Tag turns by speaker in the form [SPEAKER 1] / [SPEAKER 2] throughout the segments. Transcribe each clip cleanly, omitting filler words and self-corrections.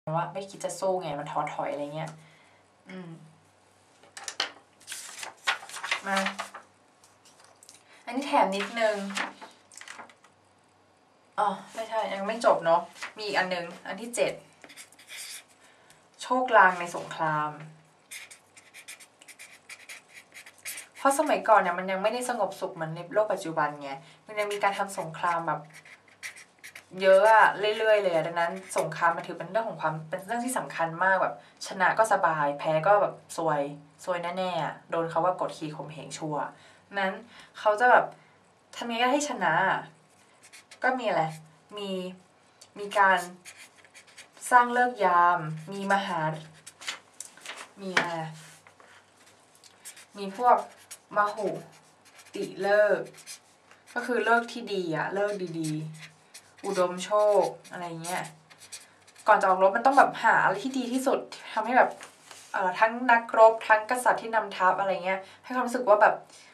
[SPEAKER 1] ว่าไม่คิดจะสู้ไงมันท้อถอยอะไรเงี้ยมาอันนี้แถมนิดนึงอ๋อไม่ใช่ยังไม่จบเนาะมีอีกอันนึงอันที่7โชคลางในสงครามเพราะสมัยก่อนเนี่ยมันยังไม่ได้สงบสุขเหมือนในโลกปัจจุบันไงมันยังมีการทำสงครามแบบเยอะอะเรื่อยๆเลยดังนั้นสงครามมันถือเป็นเรื่องของความเป็นเรื่องที่สำคัญมากแบบชนะก็สบายแพ้ก็แบบซวยแน่ๆโดนเขาว่ากดขี่ข่มเหงชั่วนั้นเขาจะแบบทำยังไงให้ชนะก็มีอะไรมีการสร้างเลิกยามมีมีอะไรมีพวกมหุติเลิกก็คือเลิกที่ดีอะเลิกดีๆอุดมโชคอะไรเงี้ยก่อนจะออกรบมันต้องแบบหาอะไรที่ดีที่สุดทำให้แบบทั้งนักรบทั้งกษัตริย์ที่นำทัพอะไรเงี้ยให้ความรู้สึกว่าแบบ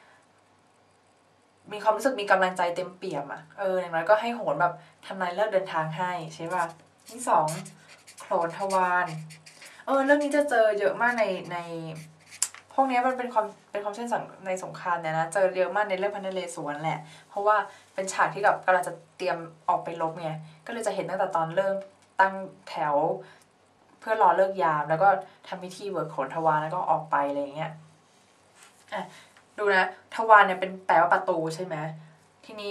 [SPEAKER 1] มีความรู้สึกมีกำลังใจเต็มเปี่ยมอะอย่างน้อยก็ให้โหนแบบทำนายเลิกเดินทางให้ใช่ป่ะที่2โขนทวารเรื่องนี้จะเจอเยอะมากในพวกนี้มันเป็นความเช่นในสงครามเนี่ยนะเจอเยอะมากในเรื่องพระนเรศวรแหละเพราะว่าเป็นฉากที่แบบกำลังจะเตรียมออกไปรบไงก็เลยจะเห็นตั้งแต่ตอนเริ่มตั้งแถวเพื่อรอเลิกยามแล้วก็ทำพิธีเบิกโขนทวารแล้วก็ออกไปอะไรอย่างเงี้ยดูนะทวารเนี่ยเป็นแปลว่าประตูใช่ไหมทีนี้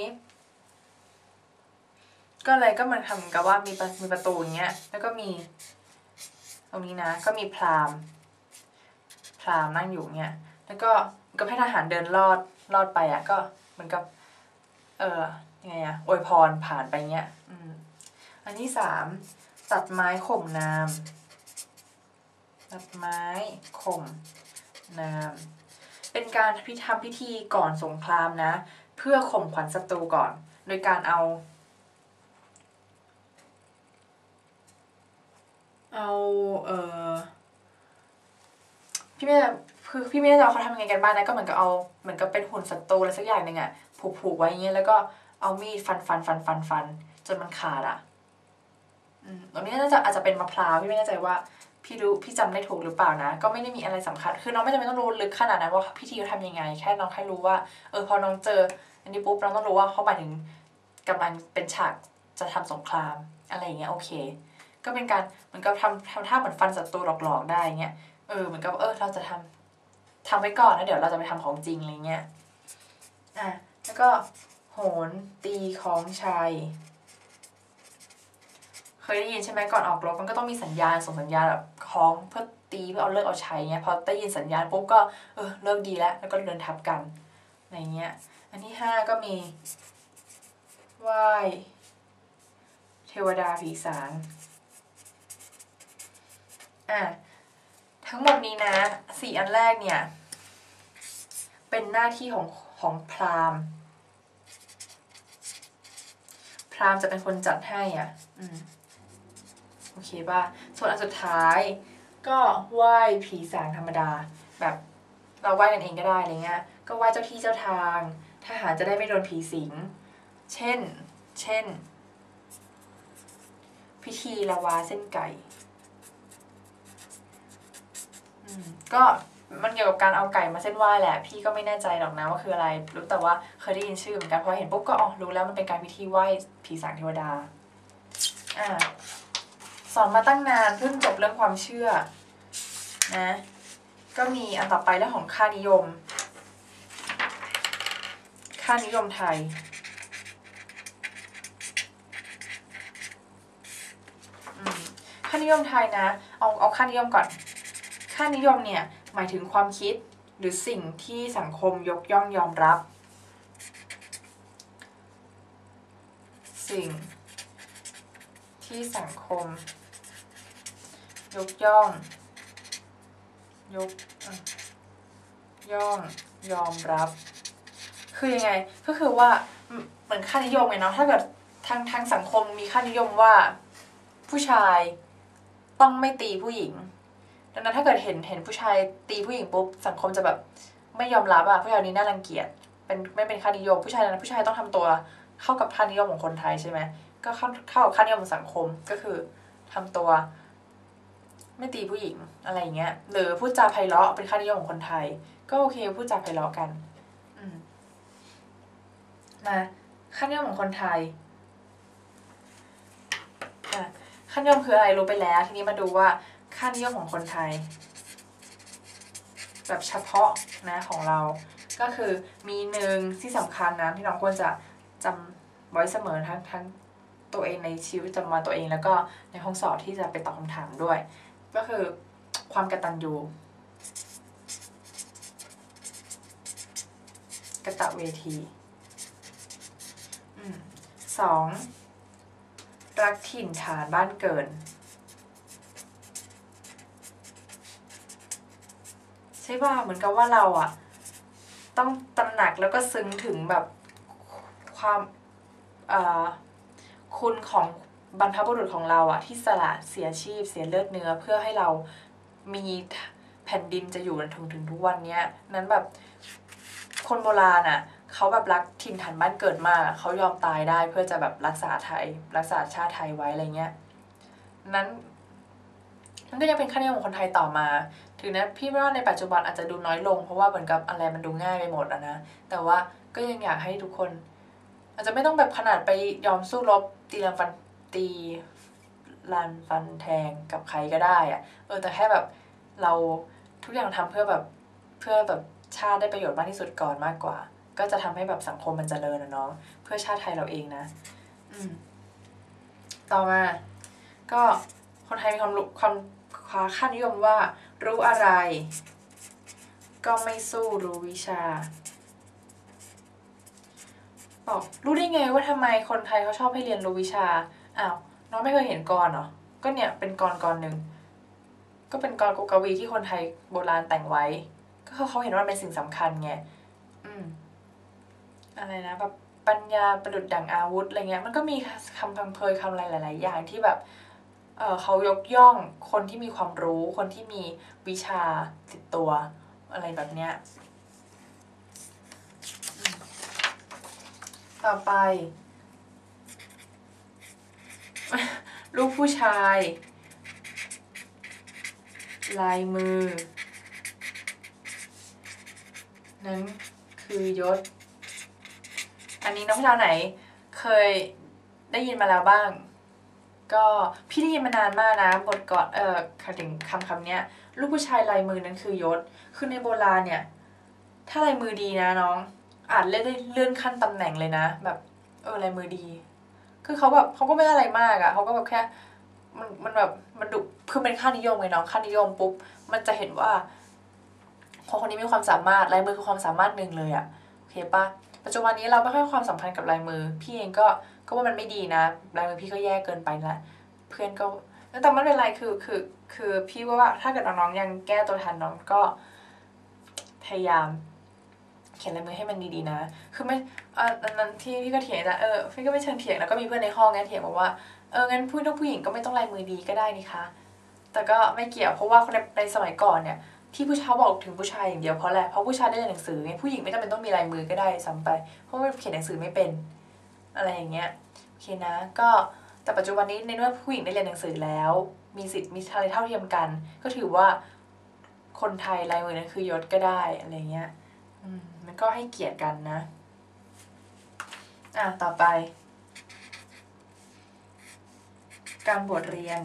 [SPEAKER 1] ก็มันทำกับว่ามีประตูอย่างเงี้ยแล้วก็มีตรงนี้นะก็มีพราหมณ์นั่งอยู่เงี้ยแล้วก็ให้ทหารเดินลอดไปอ่ะก็เหมือนกับยังไงอวยพรผ่านไปเงี้ยอันที่3ตัดไม้ข่มนามตัดไม้ข่มนามเป็นการทำพิธีก่อนสงครามนะเพื่อข่มขวัญศัตรูก่อนโดยการเอาพี่ไม่แน่ใจว่าเขาทำยังไงกันบ้างนะก็เหมือนกับเป็นหุ่นศัตรูอะไรสักอย่างหนึ่งอะผูกไว้อย่างเงี้ยแล้วก็เอามีดฟันจนมันขาดอะตรงนี้อาจจะเป็นมะพร้าวพี่ไม่แน่ใจว่าพี่จำได้ถูกหรือเปล่านะก็ไม่ได้มีอะไรสำคัญคือน้องไม่จำเป็นต้องรู้ลึกขนาดนั้นว่าพิธีเขาทำยังไงแค่น้องแค่รู้ว่าพอน้องเจออันนี้ปุ๊บน้องต้องรู้ว่าเขาหมายถึงกำลังเป็นฉากจะทำสงครามอะไรอย่างเงี้ยโอเคก็เป็นการเหมือนกับทำท่าเหมือนฟันศัตรูหลอกได้เงี้ยเหมือนกับเราจะทำไว้ก่อนแล้วเดี๋ยวเราจะไปทำของจริงอะไรเงี้ยแล้วก็โหนตีของชัยเคยได้ยินใช่ไหมก่อนออกรบมันก็ต้องมีสัญญาณส่งสัญญาณแบบคล้องเพื่อตีเพื่อเอาเลิกเอาชัยเงี้ยพอได้ยินสัญญาณปุ๊บก็เลิกดีแล้วก็เดินทับกันอะไรเงี้ยอันที่5ก็มีไหว้เทวดาผีสางทั้งหมดนี้นะ4อันแรกเนี่ยเป็นหน้าที่ของพราหมณ์จะเป็นคนจัดให้โอเคป่ะส่วนอันสุดท้ายก็ไหว้ผีสางธรรมดาแบบเราไหว้กันเองก็ได้อะไรเงี้ยก็ไหว้เจ้าที่เจ้าทางทหารจะได้ไม่โดนผีสิงเช่นพิธีละวาเส้นไก่ก็มันเกี่ยวกับการเอาไก่มาเส้นไหว้แหละพี่ก็ไม่แน่ใจหรอกนะว่าคืออะไรรู้แต่ว่าเคยได้ยินชื่อเหมือนกันพอเห็นปุ๊บก็รู้แล้วมันเป็นการพิธีไหว้ผีสางเทวดาสอนมาตั้งนานเพิ่งจบเรื่องความเชื่อนะก็มีอันต่อไปเรื่องของค่านิยมไทยค่านิยมไทยนะเอาค่านิยมก่อนค่านิยมเนี่ยหมายถึงความคิดหรือสิ่งที่สังคมยกย่องยอมรับสิ่งที่สังคมยกย่องยอมรับคือยังไงก็คือว่าเหมือนค่านิยมไงเนาะถ้าเกิดทางสังคมมีค่านิยมว่าผู้ชายต้องไม่ตีผู้หญิงดังนั้นถ้าเกิดเห็นผู้ชายตีผู้หญิงปุ๊บสังคมจะแบบไม่ยอมรับผู้ชายนี้น่ารังเกียจไม่เป็นค่านิยมผู้ชายต้องทำตัวเข้ากับค่านิยมของคนไทยใช่ไหมก็เข้ากับค่านิยมของสังคมก็คือทำตัวไม่ตีผู้หญิงอะไรอย่างเงี้ยหรือพูดจาไพเราะเป็นค่านิยมของคนไทยก็โอเคพูดจาไพเราะกันมาค่านิยมของคนไทยค่านิยมคืออะไรรู้ไปแล้วทีนี้มาดูว่าค่านิยมของคนไทยแบบเฉพาะนะของเราก็คือมีหนึ่งที่สำคัญนะที่น้องควรจะจำไว้เสมอทั้งตัวเองในชีวิตประจำวันตัวเองแล้วก็ในห้องสอบที่จะไปตอบคำถามด้วยก็คือความกตัญญูกตเวทีสองรักถิ่นฐานบ้านเกิดใช่ป่ะเหมือนกับว่าเราอ่ะต้องตระหนักแล้วก็ซึ้งถึงแบบความคุณของบรรพบุรุษของเราอ่ะที่สละเสียชีพเสียเลือดเนื้อเพื่อให้เรามีแผ่นดินจะอยู่ถึงทุกวันนี้นั้นแบบคนโบราณอ่ะเขาแบบรักถิ่นฐานบ้านเกิดมากเขายอมตายได้เพื่อจะแบบรักษาชาติไทยไว้อะไรเงี้ยนั้นมันก็ยังเป็นค่านิยมของคนไทยต่อมาถึงนะพี่ว่าในปัจจุบันอาจจะดูน้อยลงเพราะว่าเหมือนกับอะไรมันดูง่ายไปหมดอะนะแต่ว่าก็ยังอยากให้ทุกคนอาจจะไม่ต้องแบบขนาดไปยอมสู้รบตีลันฟันแทงกับใครก็ได้อะแต่แค่แบบเราทุกอย่างทำเพื่อแบบชาติได้ประโยชน์มากที่สุดก่อนมากกว่าก็จะทำให้แบบสังคมมันเจริญนะน้องเพื่อชาติไทยเราเองนะต่อมาก็คนไทยมีความค่านิยมว่ารู้อะไรก็ไม่สู้รู้วิชาบอกรู้ได้ไงว่าทำไมคนไทยเขาชอบให้เรียนรู้วิชาอ้าวน้องไม่เคยเห็นกรเหรอก็เนี่ยเป็นกรหนึ่งก็เป็นกวีที่คนไทยโบราณแต่งไว้ก็เขาเห็นว่าเป็นสิ่งสำคัญไงอะไรนะแบบปัญญาประดุจดั่งอาวุธอะไรเงี้ยมันก็มีคำพังเพยคำอะไรหลายๆอย่างที่แบบเขายกย่องคนที่มีความรู้คนที่มีวิชาติดตัวอะไรแบบเนี้ยต่อไปลูกผู้ชายลายมือนั้นคือยศอันนี้น้องผู้ชายไหนเคยได้ยินมาแล้วบ้างก็พี่ได้ยินมานานมากนะบทก่อนถึงคำเนี้ยลูกผู้ชายลายมือนั้นคือยศคือในโบราณเนี่ยถ้าลายมือดีนะน้องอาจเลื่อนขั้นตำแหน่งเลยนะแบบลายมือดีคือเขาแบบเขาก็ไม่อะไรมากอะเขาก็แบบแค่มันแบบมันดุคือเป็นค่านิยมไงน้องค่านิยมปุ๊บมันจะเห็นว่าคนนี้มีความสามารถลายมือคือความสามารถหนึ่งเลยอะโอเคปะปัจจุบันนี้เราไม่ค่อยความสัมพันธ์กับลายมือพี่เองก็ว่ามันไม่ดีนะลายมือพี่ก็แย่เกินไปละเพื่อนก็แต่ไม่เป็นไรคือพี่ว่าถ้าเกิดน้องๆยังแก้ตัวทันน้องก็พยายามเขียนลายมือให้มันดีๆนะคือไม่อันนั้นที่พี่ก็เถียงนะพี่ก็ไม่เชิงเถียงแล้วก็มีเพื่อนในห้องเถียงบอกว่างั้นผู้หญิงก็ไม่ต้องลายมือดีก็ได้นี่คะแต่ก็ไม่เกี่ยวเพราะว่าในสมัยก่อนเนี่ยที่ผู้ชายบอกถึงผู้ชายอย่างเดียวเพราะแหละเพราะผู้ชายได้เรียนหนังสือไงผู้หญิงไม่จำเป็นต้องมีลายมือก็ได้ซ้ำไปเพราะว่าเขียนหนังสือไม่เป็นอะไรอย่างเงี้ยโอเคนะก็แต่ปัจจุบันนี้ในเมื่อผู้หญิงได้เรียนหนังสือแล้วมีสิทธิ์มีอะไรเท่าเทียมกันก็ถือว่าคนไทยลายมือนั้นคือยศก็ได้อะไรเงี้ยมันก็ให้เกียรติกันนะต่อไปการบวชเรียน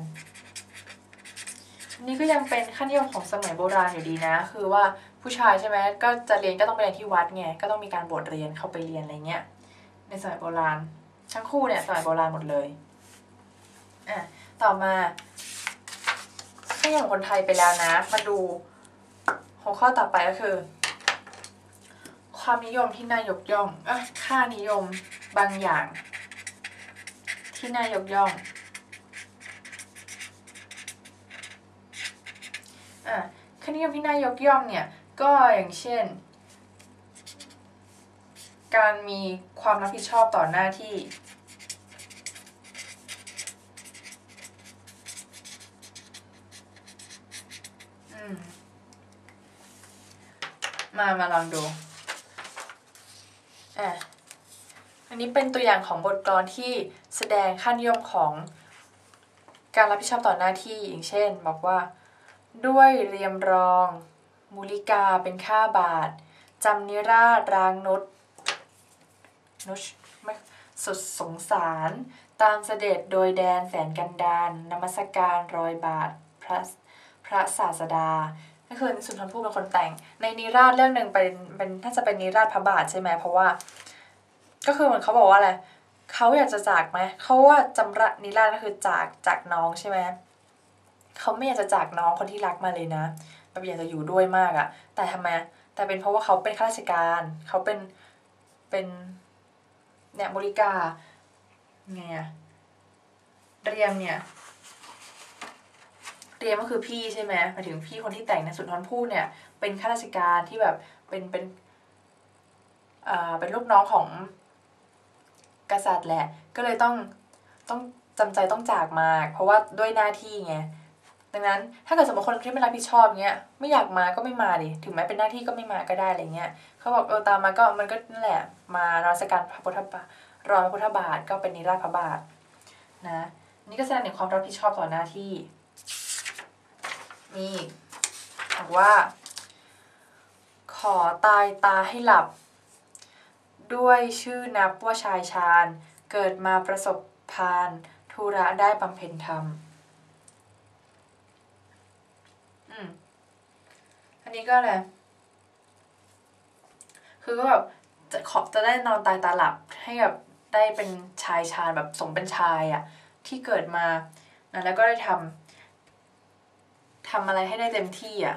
[SPEAKER 1] นี่ก็ยังเป็นค่านิยมของสมัยโบราณอยู่ดีนะคือว่าผู้ชายใช่ไหมก็จะเรียนก็ต้องไปเรียนที่วัดไงก็ต้องมีการบวชเรียนเข้าไปเรียนอะไรเงี้ยในสมัยโบราณทั้งคู่เนี่ยสมัยโบราณหมดเลยต่อมาค่านิยมของคนไทยไปแล้วนะมาดูหัวข้อต่อไปก็คือความนิยมที่น่ายกย่องค่านิยมบางอย่างที่น่ายกย่องค่านิยมที่น่ายกย่องเนี่ยก็อย่างเช่นการมีความรับผิดชอบต่อหน้าที่มาลองดูอันนี้เป็นตัวอย่างของบทกลอนที่แสดงค่านิยมของการรับผิดชอบต่อหน้าที่อย่างเช่นบอกว่าด้วยเรียมรองมุลิกาเป็นข้าบาทจำนิราชรางนุชไม่สุดสงสารตามเสด็จโดยแดนแสนกันดารนมัสการรอยบาทพระศาสดาก็คือสุนทรภู่เป็นคนแต่งในนิราชเรื่องหนึ่งเป็นถ้าจะเป็นนิราชพระบาทใช่ไหมเพราะว่าก็คือเหมือนเขาบอกว่าอะไรเขาอยากจะจากไหมเขาว่าจำระนิราชก็คือจากน้องใช่ไหมเขาไม่อยากจะจากน้องคนที่รักมาเลยนะแบบอยากจะอยู่ด้วยมากอะแต่ทำไมแต่เป็นเพราะว่าเขาเป็นข้าราชการเขาเป็นเนี่ยบริกาไงอะเรียมเนี่ยเรียมก็คือพี่ใช่ไหมหมายถึงพี่คนที่แต่งนะสุนทรภู่เนี่ยเป็นข้าราชการที่แบบเป็นลูกน้องของกษัตริย์แหละก็เลยต้องจำใจต้องจากมาเพราะว่าด้วยหน้าที่ไงดังนั้นถ้าเกิดสมมติคนที่ไม่รับผิดชอบเงี้ยไม่อยากมาก็ไม่มาดิถึงแม้เป็นหน้าที่ก็ไม่มาก็ได้อะไรเงี้ยเขาบอกตามมาก็มันก็นั่นแหละมานมัสการพระพุทธบาทรอยพระพุทธบาทก็เป็นนิราชพระบาทนะนี่ก็แสดงถึงความรับผิดชอบต่อหน้าที่นี่บอกว่าขอตายตาให้หลับด้วยชื่อนับว่าชายชาญเกิดมาประสบพานธุระได้บำเพ็ญธรรมอันนี้ก็แหละคือก็แบบจะได้นอนตายตาหลับให้แบบได้เป็นชายชาญแบบสมเป็นชายอ่ะที่เกิดมานะแล้วก็ได้ทำอะไรให้ได้เต็มที่อ่ะ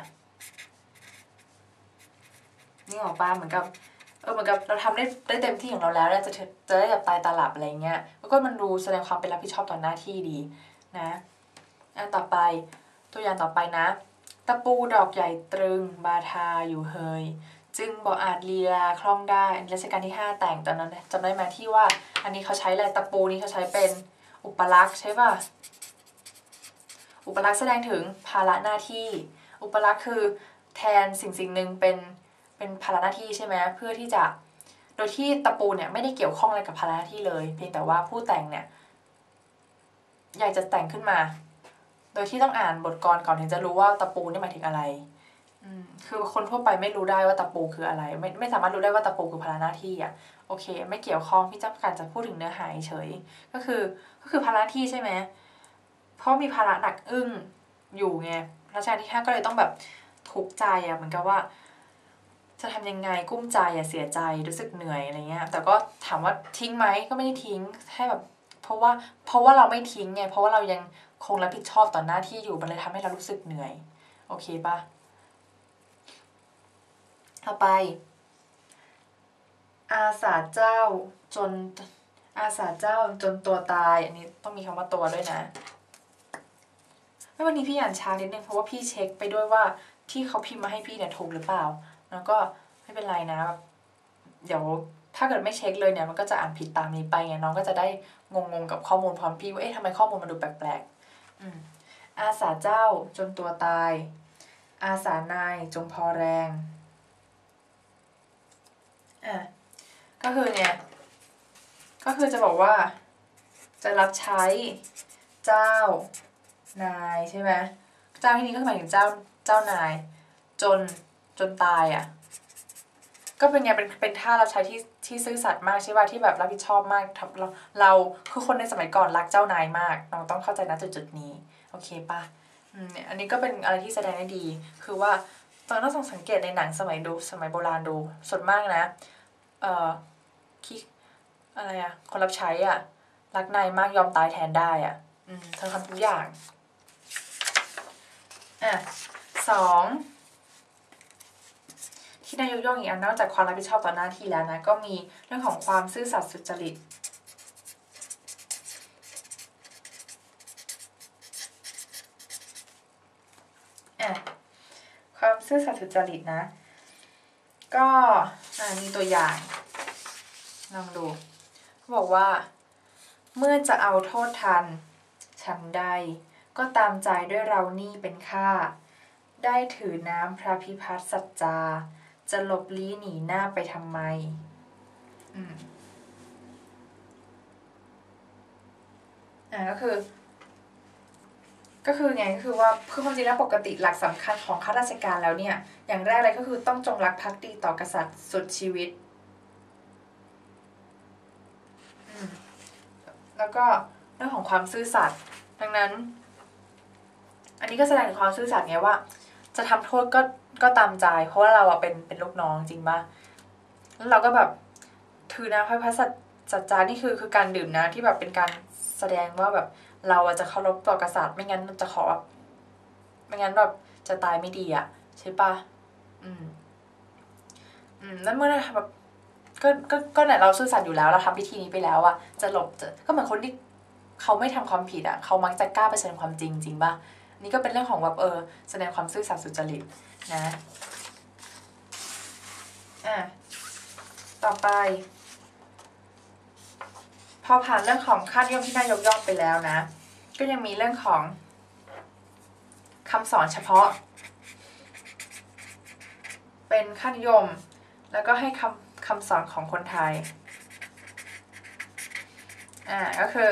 [SPEAKER 1] นี่ออกป้าเหมือนกับเหมือนกับเราทำได้เต็มที่ของเราแล้วจะได้แบบตายตาหลับอะไรเงี้ยแล้วก็มันดูแสดงความเป็นรับผิดชอบต่อหน้าที่ดีนะอันต่อไปตัวอย่างต่อไปนะตะปูดอกใหญ่ตรึงบาทาอยู่เฮยจึงบ่อาจลีลาคล่องได้รัชกาลที่5แต่งตอนนั้นจำได้ไหมที่ว่าอันนี้เขาใช้อะไรตะปูนี้เขาใช้เป็นอุปลักษณ์ใช่ป่ะอุปลักษณ์แสดงถึงภาระหน้าที่อุปลักษณ์คือแทนสิ่งหนึ่งเป็นภาระหน้าที่ใช่ไหมเพื่อที่จะโดยที่ตะปูเนี่ยไม่ได้เกี่ยวข้องอะไรกับภาระหน้าที่เลยเพียงแต่ว่าผู้แต่งเนี่ยอยากจะแต่งขึ้นมาโดยที่ต้องอ่านบทกลอนก่อนถึงจะรู้ว่าตะปูนี่หมายถึงอะไรคือคนทั่วไปไม่รู้ได้ว่าตะปูคืออะไรไม่สามารถรู้ได้ว่าตะปูคือภาระหน้าที่อ่ะโอเคไม่เกี่ยวข้องพี่เจ้าการจะพูดถึงเนื้อหาเฉยก็คือภาระหน้าที่ใช่ไหมเพราะมีภาระหนักอึ้งอยู่ไงรัชกาลที่ 5ก็เลยต้องแบบทุกข์ใจอ่ะเหมือนกับว่าจะทำยังไงกุ้มใจอ่ะเสียใจรู้สึกเหนื่อยอะไรเงี้ยแต่ก็ถามว่าทิ้งไหมก็ไม่ได้ทิ้งแค่แบบเพราะว่าเราไม่ทิ้งไงเพราะว่าเรายังคงรับผิดชอบต่อหน้าที่อยู่มันเลยทำให้เรารู้สึกเหนื่อยโอเคปะต่อไปอาสาเจ้าจนอาสาเจ้าจนตัวตายอันนี้ต้องมีคำว่าตัวด้วยนะไม่วันนี้พี่อ่านช้านิดนึงเพราะว่าพี่เช็คไปด้วยว่าที่เขาพิมพ์มาให้พี่เนี่ยถูกหรือเปล่าแล้วก็ไม่เป็นไรนะแบบเดี๋ยวถ้าเกิดไม่เช็คเลยเนี่ยมันก็จะอ่านผิดตามนี้ไปไงน้องก็จะได้งงกับข้อมูลพร้อมพี่ว่าเอ๊ะทำไมข้อมูลมันดูแปลกๆอาสาเจ้าจนตัวตายอาสานายจงพอแรงก็คือเนี่ยก็คือจะบอกว่าจะรับใช้เจ้านายใช่ไหมเจ้าที่นี้ก็หมายถึงเจ้านายจนตายอ่ะก็เป็นไงเป็นท่ารับใช้ที่ซื่อสัตย์มากใช่ป่ะที่แบบรับผิดชอบมากเราคือคนในสมัยก่อนรักเจ้านายมากเราต้องเข้าใจนะจุดนี้โอเคป่ะเนี่ยอันนี้ก็เป็นอะไรที่แสดงได้ดีคือว่าตอนต้องสังเกตในหนังสมัยโบราณดูส่วนมากนะคิอะไรอะคนรับใช้อะรักนายมากยอมตายแทนได้อะเธอทำทุกอย่างสองที่นายกย่องอีกอันนอกจากความรับผิดชอบต่อหน้าที่แล้วนะก็มีเรื่องของความซื่อสัตย์สุจริตความซื่อสัตย์สุจริตนะก็มีตัวอย่างลองดูเขาบอกว่าเมื่อจะเอาโทษทันฉันใดก็ตามใจด้วยเรานี่เป็นข้าได้ถือน้ำพระพิพัฒน์สัจจาจะหลบลี้หนีหน้าไปทำไมก็คือก็คือไงก็คือว่าคือความจริงแล้วปกติหลักสำคัญของข้าราชการแล้วเนี่ยอย่างแรกเลยก็คือต้องจงรักภักดีต่อกษัตริย์สุดชีวิตแล้วก็เรื่องของความซื่อสัตย์ดังนั้นอันนี้ก็แสดงถึงความซื่อสัตย์ไงว่าจะทำโทษก็ตามใจเพราะว่าเราเป็นลูกน้องจริงป่ะแล้วเราก็แบบถือนะพระสัจจานี่คือการดื่มนะที่แบบเป็นการแสดงว่าแบบเราจะเคารพต่อกษัตริย์ไม่งั้นจะขอแบบไม่งั้นแบบจะตายไม่ดีอ่ะใช่ป่ะแล้วเมื่อแบบก็ไหนเราซื่อสัตย์อยู่แล้วเราทำพิธีนี้ไปแล้วอะจะหลบก็เหมือนคนที่เขาไม่ทำความผิดอะเขามักจะกล้าเผชิญความจริงจริงป่ะนี่ก็เป็นเรื่องของแบบแสดงความซื่อสัตย์สุจริตนะต่อไปพอผ่านเรื่องของค่านิยมที่น่ายกย่องไปแล้วนะก็ยังมีเรื่องของคำสอนเฉพาะเป็นค่านิยมแล้วก็ให้คำสอนของคนไทยก็คือ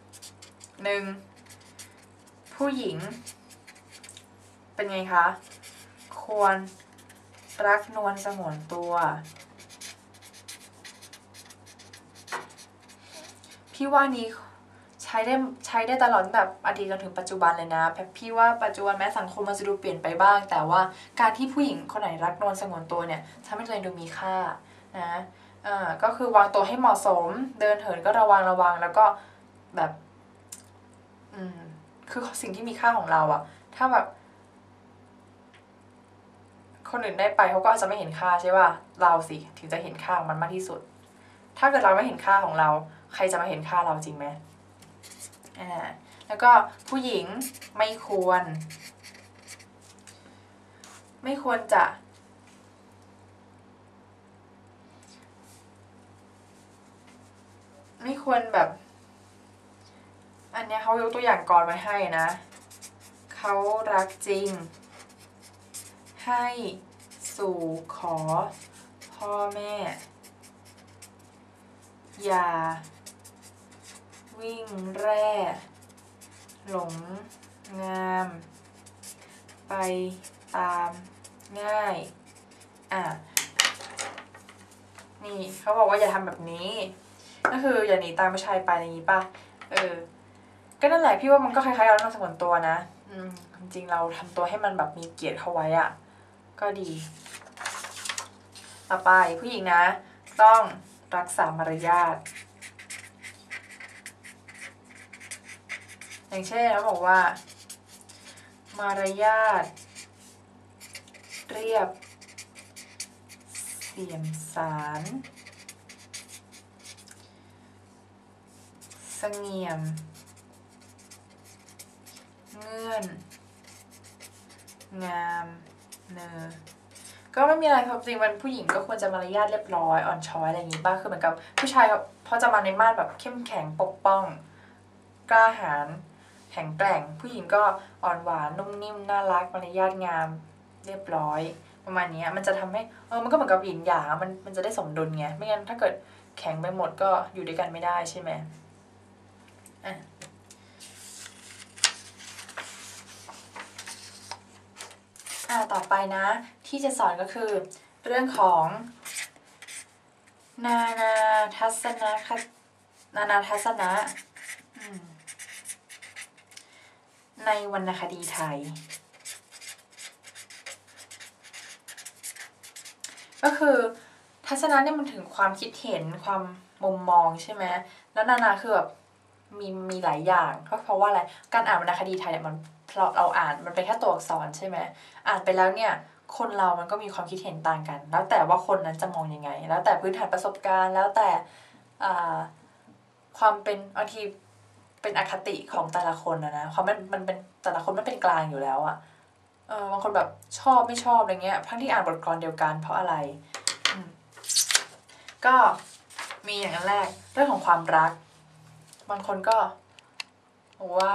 [SPEAKER 1] 1. ผู้หญิงเป็นไงคะควรรักนวลสงวนตัวพี่ว่านี้ใช้ได้ตลอดแบบอดีตจนถึงปัจจุบันเลยนะพี่ว่าปัจจุบันแม้สังคมมันจะดูเปลี่ยนไปบ้างแต่ว่าการที่ผู้หญิงคนไหนรักนวลสงวนตัวเนี่ยทำให้ตัวเองดูมีค่านะก็คือวางตัวให้เหมาะสมเดินเหินก็ระวังแล้วก็แบบคือสิ่งที่มีค่าของเราอะถ้าแบบคนอื่นได้ไปเขาก็อาจจะไม่เห็นค่าใช่ป่ะเราสิถึงจะเห็นค่าของมันมากที่สุดถ้าเกิดเราไม่เห็นค่าของเราใครจะมาเห็นค่าเราจริงไหมแล้วก็ผู้หญิงไม่ควรจะไม่ควรแบบอันนี้เขายกตัวอย่างกรไว้ให้นะเขารักจริงให้สู่ขอพ่อแม่อย่าวิ่งแร่หลงงามไปตามง่ายนี่เขาบอกว่าอย่าทำแบบนี้ก็คืออย่าหนีตามผู้ชายไปอย่างนี้ป่ะก็นั่นแหละพี่ว่ามันก็คล้ายๆเราต้องสงวนตัวนะจริงๆเราทำตัวให้มันแบบมีเกียรติเข้าไว้อ่ะก็ดีต่อไปผู้หญิงนะต้องรักษามารยาทอย่างเช่นเขาบอกว่ามารยาทเรียบเสียมสารเสงี่ยมเงื่อนงามเนอก็ไม่มีอะไรครับจริงมันผู้หญิงก็ควรจะมารยาทเรียบร้อยอ่อนช้อยอะไรอย่างนี้ป่ะคือเหมือนกับผู้ชายพอจะมาในม่านแบบเข้มแข็งปกป้องกล้าหาญแข็งแกร่งผู้หญิงก็อ่อนหวานนุ่มนิ่มน่ารักมารยาทงามเรียบร้อยประมาณนี้มันจะทำให้มันก็เหมือนกับหยินหยางมันจะได้สมดุลไงไม่งั้นถ้าเกิดแข็งไปหมดก็อยู่ด้วยกันไม่ได้ใช่ไหมต่อไปนะที่จะสอนก็คือเรื่องของนานาทัศนะในวรรณคดีไทยก็คือทัศนะเนี่ยมันถึงความคิดเห็นความมุมมองใช่ไหมแล้วนานาคือแบบมีหลายอย่างก็เพราะว่าอะไรการอ่านวรรณคดีไทยเนี่ยมันเราอ่านมันเป็นแค่ตัวอักษรใช่ไหมอ่านไปแล้วเนี่ยคนเรามันก็มีความคิดเห็นต่างกันแล้วแต่ว่าคนนั้นจะมองยังไงแล้วแต่พื้นฐานประสบการณ์แล้วแต่ความเป็นบางทีเป็นอคติของแต่ละคนนะความมันเป็นแต่ละคนไม่เป็นกลางอยู่แล้วอะบางคนแบบชอบไม่ชอบอะไรเงี้ยทั้งที่อ่านบทกลอนเดียวกันเพราะอะไรก็มีอย่างแรกเรื่องของความรักบางคนก็บอกว่า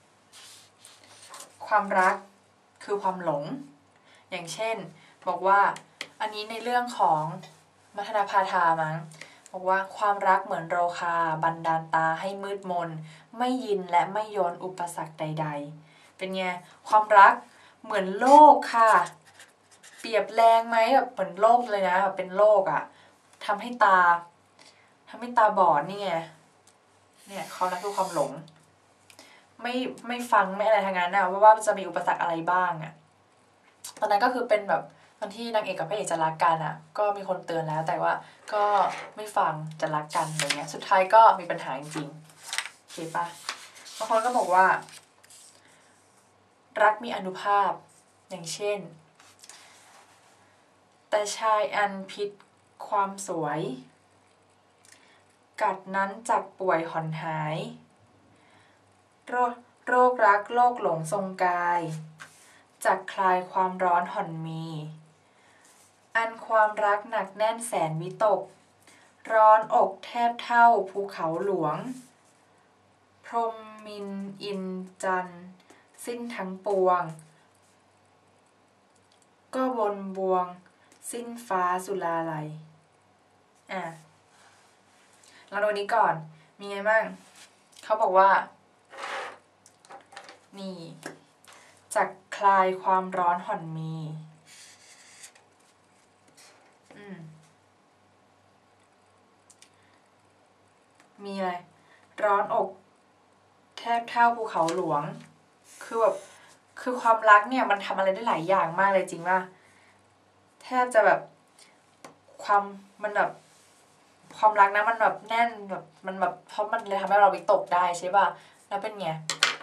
[SPEAKER 1] ความรักคือความหลงอย่างเช่นบอกว่าอันนี้ในเรื่องของมัทนาพาทามั้งบอกว่าความรักเหมือนโรคาบันดาลตาให้มืดมนไม่ยินและไม่โยนอุปสรรคใดเป็นไงความรักเหมือนโลกค่ะเปรียบแรงไหมแบบเหมือนโลกเลยนะแบบเป็นโลกอะทำให้ตาบอดนี่ไงเนี่ยความรักคือความหลงไม่ฟังไม่อะไรทางนั้นนะว่าจะมีอุปสรรคอะไรบ้างอะตอนนั้นก็คือเป็นแบบตอนที่นางเอกกับพระเอกจะรักกันอะก็มีคนเตือนแล้วแต่ว่าก็ไม่ฟังจะรักกันอะไรเงี้ยสุดท้ายก็มีปัญหาจริงๆโอเคปะบางคนก็บอกว่ารักมีอานุภาพอย่างเช่นแต่ชายอันพิษความสวยกัดนั้นจักป่วยหอนหายโรครักโรคหลงทรงกายจักคลายความร้อนห่อนมีอันความรักหนักแน่นแสนวิตกร้อนอกแทบเท่าภูเขาหลวงพรหมมินอินจันสิ้นทั้งปวงก็บนบวงสิ้นฟ้าสุลาลัยเราดูนี้ก่อนมีไงบ้างเขาบอกว่านี่จักคลายความร้อนห่อนมีมีอะไรร้อนอกแทบเท่าภูเขาหลวงคือแบบคือความรักเนี่ยมันทำอะไรได้หลายอย่างมากเลยจริงป่ะแทบจะแบบมันแบบความรักนะมันแบบแน่นแบบมันแบบเพราะมันเลยทำให้เราวิตกได้ใช่ป่ะแล้วเป็นไง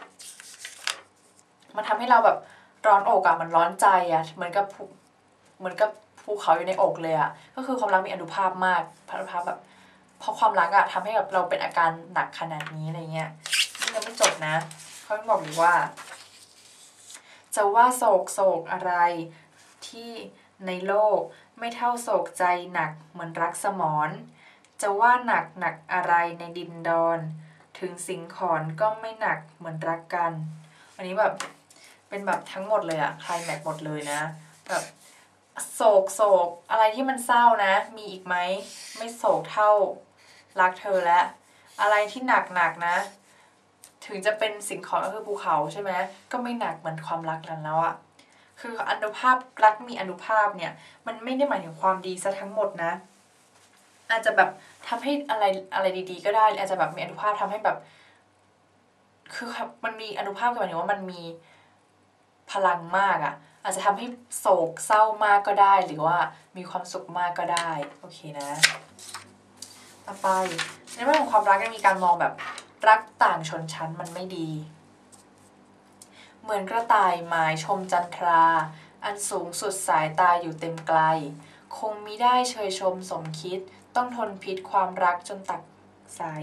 [SPEAKER 1] มันทำให้เราแบบร้อนอกอะมันร้อนใจอะเหมือนกับภูเขาอยู่ในอกเลยอะก็คือความรักมีอานุภาพมากอานุภาพแบบเพราะความรักอะทำให้แบบเราเป็นอาการหนักขนาดนี้อะไรเงี้ยยังไม่จบนะเขาบอกอยู่ว่าจะว่าโศกอะไรที่ในโลกไม่เท่าโศกใจหนักเหมือนรักสมรจะว่าหนักอะไรในดินดอนถึงสิงขรก็ไม่หนักเหมือนรักกันอันนี้แบบเป็นแบบทั้งหมดเลยอะไคลแม็กซ์หมดเลยนะแบบโศกอะไรที่มันเศร้านะมีอีกไหมไม่โศกเท่ารักเธอแล้วอะไรที่หนักนะถึงจะเป็นสิ่งของก็คือภูเขาใช่ไหมก็ไม่หนักเหมือนความรักนั้นแล้วอะคืออานุภาพรักมีอานุภาพเนี่ยมันไม่ได้หมายถึงความดีซะทั้งหมดนะอาจจะแบบทำให้อะไรดีๆก็ได้อาจจะแบบมีอานุภาพทำให้แบบคือมันมีอานุภาพหมายถึงว่ามันมีพลังมากอะอาจจะทำให้โศกเศร้ามากก็ได้หรือว่ามีความสุขมากก็ได้โอเคนะต่อไปในเรื่องของความรักก็มีการมองแบบรักต่างชนชั้นมันไม่ดีเหมือนกระต่ายหมายชมจันทราอันสูงสุดสายตาอยู่เต็มไกลคงมิได้เชยชมสมคิดต้องทนพิษความรักจนตักใส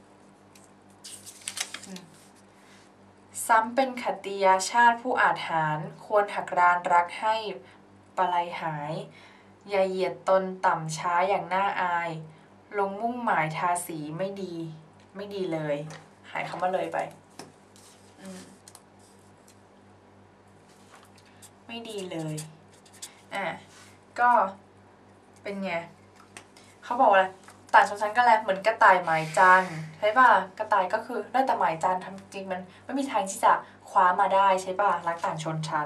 [SPEAKER 1] ซ้ำเป็นขัตติยาชาติผู้อาจหารควรหักรานรักให้ปลายหายอย่าเหยียดตนต่ำช้าอย่างน่าอายลงมุ่งหมายทาสีไม่ดีเลยหายคำว่าเลยไปไม่ดีเลยก็เป็นไงเขาบอกว่าต่างชนชั้นก็แล้วเหมือนกระต่ายหมายจันใช่ป่ะกระต่ายก็คือได้แต่หมายจันทำจริงมันไม่มีทางที่จะคว้ามาได้ใช่ป่ะรักต่างชนชั้น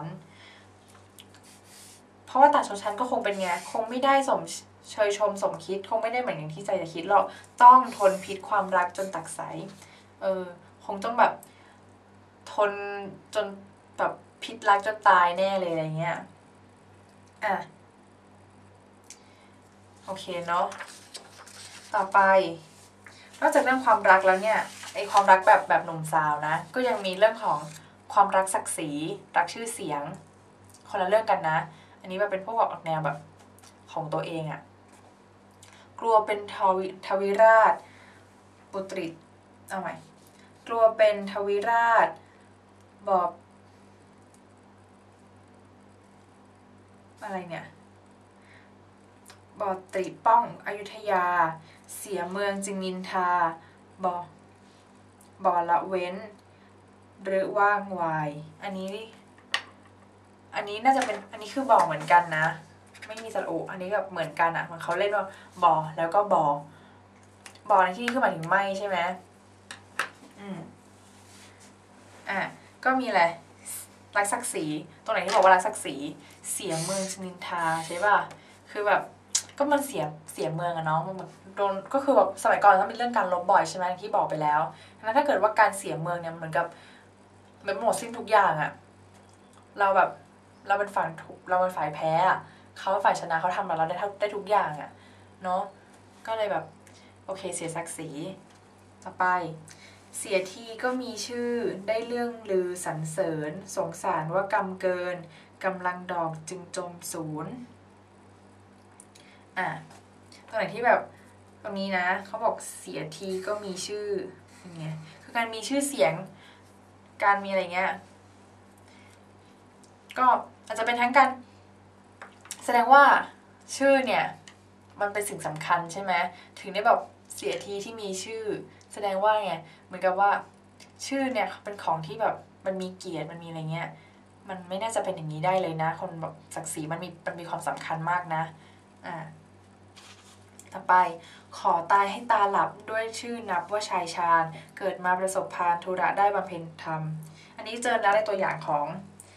[SPEAKER 1] เพราะว่าต่างชนชั้นก็คงเป็นไงคงไม่ได้เชยชมสมคิดคงไม่ได้เหมือนอย่างที่ใจจะคิดหรอกต้องทนพิษความรักจนตักใสคงต้องแบบทนจนแบบพิษรักจนตายแน่เลยอะไรเงี้ยโอเคเนาะต่อไปนอกจากเรื่องความรักแล้วเนี่ยไอความรักแบบหนุ่มสาวนะก็ยังมีเรื่องของความรักศักดิ์ศรีรักชื่อเสียงคนละเรื่องกันนะอันนี้แบบเป็นพวกแบบแนวแบบของตัวเองอะกลัวเป็นทวิราชบุตริเอาใหม่กลัวเป็นทวิราชบอกอะไรเนี่ยบอตรีป้องอยุธยาเสียเมืองจึงนินทาบ่ละเว้นหรือว่างวายอันนี้น่าจะเป็นอันนี้คือบ่อเหมือนกันนะไม่มีสระอุอันนี้แบบเหมือนกันอะมันเขาเล่นว่าบ่อแล้วก็บ่อในที่นี้คือหมายถึงไม่ใช่ไหมก็มีอะไรรักศักดิ์ศรีตรงไหนที่บอกว่ารักศักดิ์ศรีเสียเมืองชนินทาใช่ป่ะคือแบบก็มันเสียเมืองอะเนาะมันโดนก็คือแบบสมัยก่อนถ้าเป็นเรื่องการลบบ่อยใช่ไหมที่บอกไปแล้วแล้วถ้าเกิดว่าการเสียเมืองเนี่ยเหมือนกับมันหมดสิ้นทุกอย่างอะเราแบบเราเป็นฝ่ายแพ้อะเขาฝ่ายชนะเขาทำเราได้ทุกอย่างอะเนาะก็เลยแบบโอเคเสียศักดิ์ศรีต่อไปเสียทีก็มีชื่อได้เรื่องลือสรรเสริญสงสารว่ากรรมเกินกำลังดอกจึงจมศูนย์ตรงไหนที่แบบตรงนี้นะเขาบอกเสียทีก็มีชื่ออย่างเงี้ยคือการมีชื่อเสียงการมีอะไรเงี้ยก็อาจจะเป็นทั้งการแสดงว่าชื่อเนี่ยมันเป็นสิ่งสำคัญใช่ไหมถึงได้แบบเสียทีที่มีชื่อแสดงว่าไงเหมือนกับว่าชื่อเนี่ยเป็นของที่แบบมันมีเกียรติมันมีอะไรเงี้ยมันไม่น่าจะเป็นอย่างนี้ได้เลยนะคนแบบศักดิ์ศรีมันมีความสำคัญมากนะต่อไปขอตายให้ตาหลับด้วยชื่อนับว่าชายชาญเกิดมาประสบพานธุระได้บำเพ็ญธรรมอันนี้เจอนะในตัวอย่างของ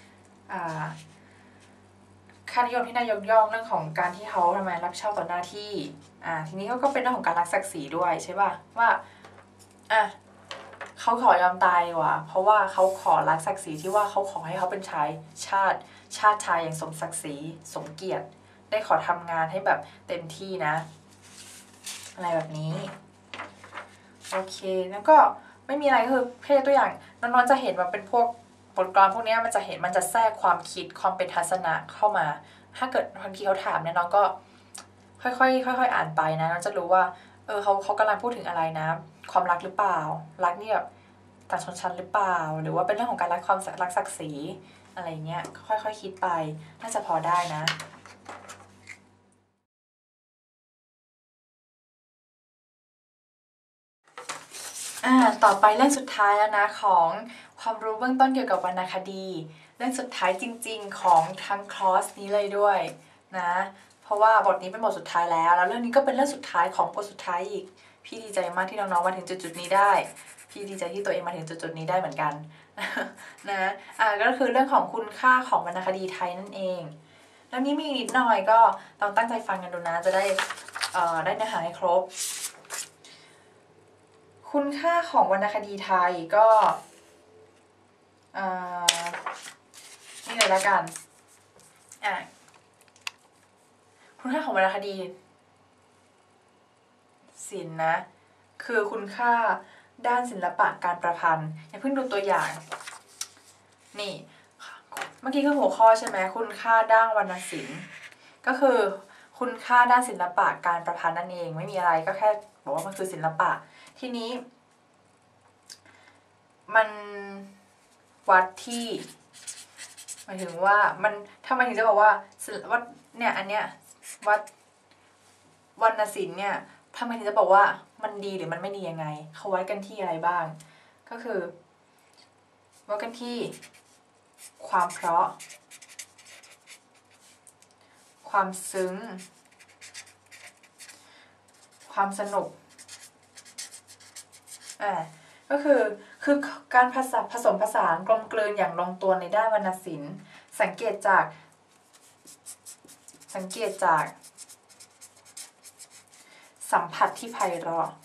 [SPEAKER 1] ค่านิยมที่นายกย่องเรื่องของการที่เขาทำไมรับชอบต่อหน้าที่ทีนี้เขาก็เป็นเรื่องของการรักศักดิ์ศรีด้วยใช่ป่ะว่าเขาขอยอมตายว่ะเพราะว่าเขาขอรักศักดิ์ศรีที่ว่าเขาขอให้เขาเป็นชายชาติชายอย่างสมศักดิ์ศรีสมเกียรติได้ขอทำงานให้แบบเต็มที่นะอะไรแบบนี้โอเคแล้วก็ไม่มีอะไรคือเพศตัวอย่างน้องๆจะเห็นว่าเป็นพวกบทกลอนพวกนี้มันจะแทรกความคิดความเป็นทัศนะเข้ามาถ้าเกิดบางทีเขาถามเนี่ยน้องก็ค่อยๆอ่านไปนะน้องจะรู้ว่าเขากำลังพูดถึงอะไรนะความรักหรือเปล่ารักนี่แบบต่างชนชั้นหรือเปล่าหรือว่าเป็นเรื่องของการรักศักดิ์ศรีอะไรเงี้ยค่อยๆคิดไปน่าจะพอได้นะต่อไปเรื่องสุดท้ายแล้วนะของความรู้เบื้องต้นเกี่ยวกับวรรณคดีเรื่องสุดท้ายจริงๆของทั้งคอร์สนี้เลยด้วยนะเพราะว่าบทนี้เป็นบทสุดท้ายแล้วเรื่องนี้ก็เป็นเรื่องสุดท้ายของบทสุดท้ายอีกพี่ดีใจมากที่น้องๆมาถึงจุดๆนี้ได้พี่ดีใจที่ตัวเองมาถึงจุดๆนี้ได้เหมือนกันนะก็คือเรื่องของคุณค่าของวรรณคดีไทยนั่นเองแล้วนี้มีนิดหน่อยก็ต้องตั้งใจฟังกันดูนะจะได้ได้เนื้อหาให้ครบคุณค่าของวรรณคดีไทยก็นี่เลยละกันคุณค่าของวรรณคดีศิลป์นะคือคุณค่าด้านศิลปะการประพันธ์อย่าเพิ่งดูตัวอย่างนี่เมื่อกี้คือหัวข้อใช่ไหมคุณค่าด้านวรรณศิลป์ก็คือคุณค่าด้านศิลปะการประพันธ์นั่นเองไม่มีอะไรก็แค่บอกว่ามันคือศิลปะทีนี้มันวัดที่หมายถึงว่ามันทำไมถึงจะบอกว่าวัดเนี่ยอันเนี้ยวัดวรรณศิลป์เนี่ยทำไมถึงจะบอกว่ามันดีหรือมันไม่ดียังไงเขาวัดกันที่อะไรบ้างก็คือวัดกันที่ความเพราะความซึ้งความสนุกก็คือการผสมผสานกลมกลืนอย่างลงตัวในด้านวรรณศิลป์สังเกตจากสัมผัสที่ไพเราะ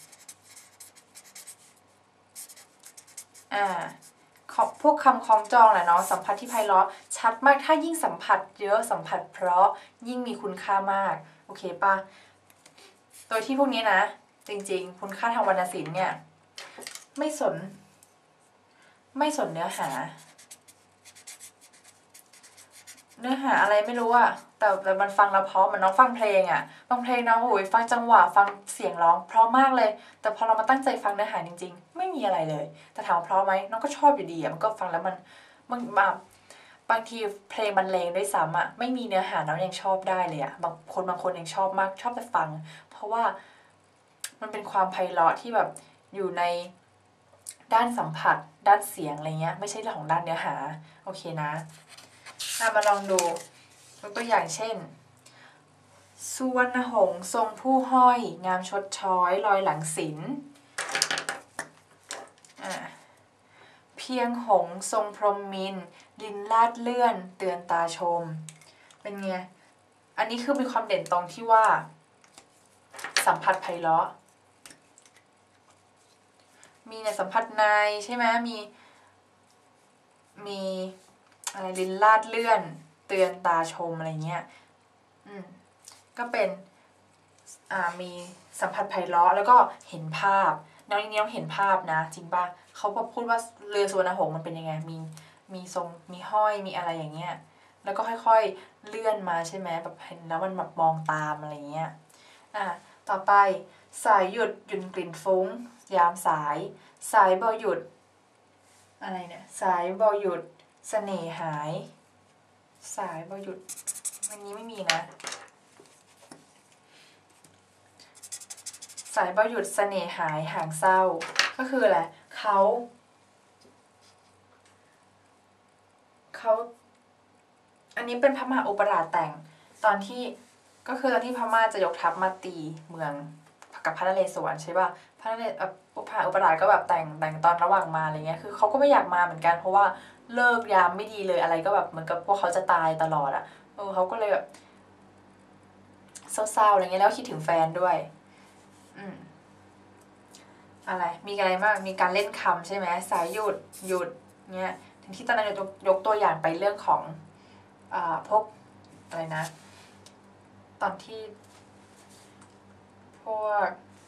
[SPEAKER 1] พวกคำคล้องจองแหละเนาะสัมผัสที่ไพเราะชัดมากถ้ายิ่งสัมผัสเยอะสัมผัสเพราะยิ่งมีคุณค่ามากโอเคป่ะโดยที่พวกนี้นะจริงๆคุณค่าทางวรรณศิลป์เนี่ยไม่สนเนื้อหาอะไรไม่รู้อะแต่มันฟังแล้วเพราะมันน้องฟังเพลงอะฟังเพลงน้องโอ้ยฟังจังหวะฟังเสียงร้องเพราะมากเลยแต่พอเรามาตั้งใจฟังเนื้อหาจริงๆไม่มีอะไรเลยแต่ถามเพราะไหมน้องก็ชอบอยู่ดีอะมันก็ฟังแล้วมันบางทีเพลงบรรเลงด้วยซ้ำอะไม่มีเนื้อหาน้องยังชอบได้เลยอะบางคนยังชอบมากชอบแต่ฟังเพราะว่ามันเป็นความไพเราะที่แบบอยู่ในด้านสัมผัสด้านเสียงอะไรเงี้ยไม่ใช่เรื่องของด้านเนื้อหาโอเคนะมาลองดูยกตัวอย่างเช่นสุวรรณหงส์ทรงผู้ห้อยงามชดช้อยลอยหลังศิลป์พียงหงทรงพรหมมินลินลาดเลื่อนเตือนตาชมเป็นไงอันนี้คือมีความเด่นตรงที่ว่าสัมผัสไพเราะมีเนี่ยสัมผัสในใช่ไหมมีอะไรลิ้นลาดเลื่อนเตือนตาชมอะไรเงี้ยก็เป็นมีสัมผัสไพเราะแล้วก็เห็นภาพน้องนี่ต้องเห็นภาพนะจริงป่ะเขาพูดว่าเรือสุวรรณหงส์มันเป็นยังไงมีทรงมีห้อยมีอะไรอย่างเงี้ยแล้วก็ค่อยๆเลื่อนมาใช่ไหมแบบเห็นแล้วมันแบบมองตามอะไรเงี้ยต่อไปสายหยุดหยุ่นกลิ่นฟุ้งยามสายบ่หยุดอะไรเนี่ยสายบ่หยุดเสน่ห์หายสายบ่หยุดวันนี้ไม่มีนะสายบ่หยุดเสน่ห์หายห่างเศร้าก็คืออะไรเขาอันนี้เป็นพระมหาอุปราชแต่งตอนที่พม่าจะยกทัพมาตีเมืองกับพระนเรศวรใช่ป่ะพระมหาอุปราชก็แบบแต่งตอนระหว่างมาอะไรเงี้ยคือเขาก็ไม่อยากมาเหมือนกันเพราะว่าเลิกยามไม่ดีเลยอะไรก็แบบเหมือนกับพวกเขาจะตายตลอดเขาก็เลยแบบเศร้าๆอะไรเงี้ยแล้วคิดถึงแฟนด้วยอะไรมีอะไรมากมีการเล่นคำใช่ไหมสายหยุดเนี่ยที่ตอนนั้นยกตัวอย่างไปเรื่องของพวกอะไรนะตอนที่พวก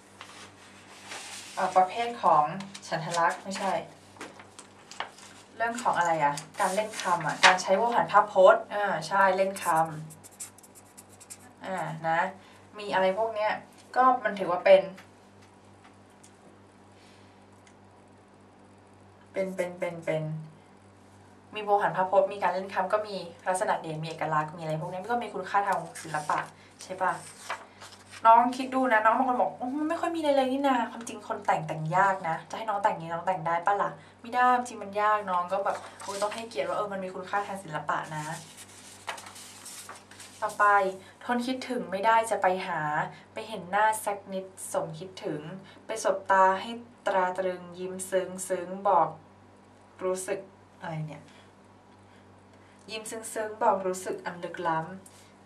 [SPEAKER 1] ประเภทของฉันทลักษณ์ไม่ใช่เรื่องของอะไรการเล่นคำการใช้โวหารภาพพจน์ใช่เล่นคำนะมีอะไรพวกเนี้ยก็มันถือว่าเป็นมีโวหารภาพพจน์มีการเล่นคำก็มีลักษณะเด่นมีเอกลักษณ์มีอะไรพวกนี้ก็มีคุณค่าทางศิลปะใช่ป่ะน้องคิดดูนะน้องบางคนบอกมันไม่ค่อยมีอะไรเลยนี่นาความจริงคนแต่งยากนะจะให้น้องแต่งนี้น้องแต่งได้ป่ะล่ะไม่ได้จริงมันยากน้องก็แบบต้องให้เกียรติว่ามันมีคุณค่าทางศิลปะนะต่อไปทนคิดถึงไม่ได้จะไปหาไปเห็นหน้าสักนิดสมคิดถึงไปสบตาให้ตราตรึงยิ้มซึ้งบอกรู้สึกอะไรเนี่ยยิ้มซึ้งบอกรู้สึกอันลึกล้ำ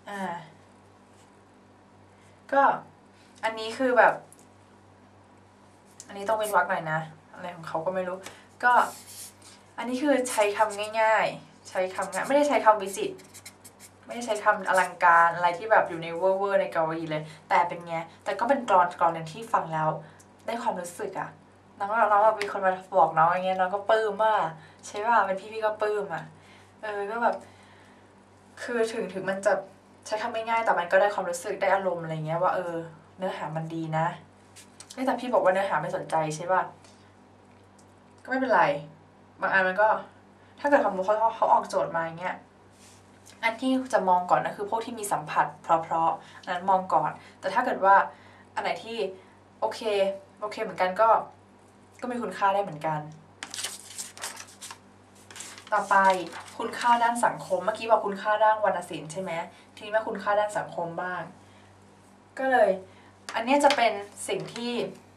[SPEAKER 1] ก็อันนี้คือแบบอันนี้ต้องเป็นวรรคหน่อยนะอะไรของเขาก็ไม่รู้ก็อันนี้คือใช้คำง่ายๆใช้คำง่ายไม่ได้ใช้คำวิจิตรไม่ได้ใช้คำอลังการอะไรที่แบบอยู่ในเวอร์ในเกาหลีเลยแต่เป็นไงแต่ก็เป็นกลอนหนึ่งที่ฟังแล้วได้ความรู้สึกน้องแบบมีคนมาบอกน้องอย่างเงี้ยน้องก็ปลื้มมากใช่ป่ะเป็นพี่ก็ปลื้มก็แบบคือถึงมันจะใช้คำง่ายๆแต่มันก็ได้ความรู้สึกได้อารมณ์อะไรเงี้ยว่าเนื้อหามันดีนะแต่พี่บอกว่าเนื้อหาไม่สนใจใช่ป่ะก็ไม่เป็นไรบางอันมันก็ถ้าเกิดเขาออกโจทย์มาอย่างเงี้ยอันที่จะมองก่อนนะคือพวกที่มีสัมผัสเพราะนั้นมองก่อนแต่ถ้าเกิดว่าอันไหนที่โอเคเหมือนกันก็มีคุณค่าได้เหมือนกันต่อไปคุณค่าด้านสังคมเมื่อกี้บอกคุณค่าด้านวรรณศิลป์ใช่ไหมทีนี้มาคุณค่าด้านสังคมบ้างก็เลยอันนี้จะเป็นสิ่งที่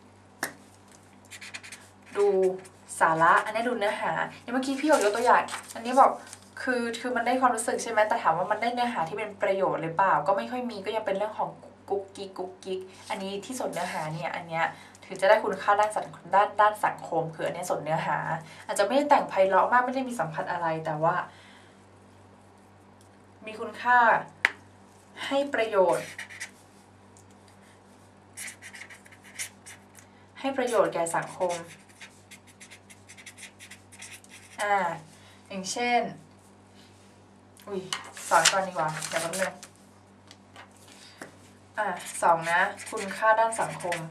[SPEAKER 1] ดูสาระอันนี้ดูเนื้อหาอย่างเมื่อกี้พี่ยกตัวอย่างอันนี้บอกคือมันได้ความรู้สึกใช่ไหมแต่ถามว่ามันได้เนื้อหาที่เป็นประโยชน์หรือเปล่าก็ไม่ค่อยมีก็ยังเป็นเรื่องของกุ๊กกิ๊กอันนี้ที่ส่วนเนื้อหาเนี่ยอันเนี้ยถึงจะได้คุณค่าด้านสังคมคืออันนี้ส่วนเนื้อหาอาจจะไม่ได้แต่งไพเราะมากไม่ได้มีสัมผัสอะไรแต่ว่ามีคุณค่าให้ประโยชน์แก่สังคมอย่างเช่นสอนก่อนดีกว่าเดี๋ยวแป๊บนึง2นะคุณค่าด้านสังคม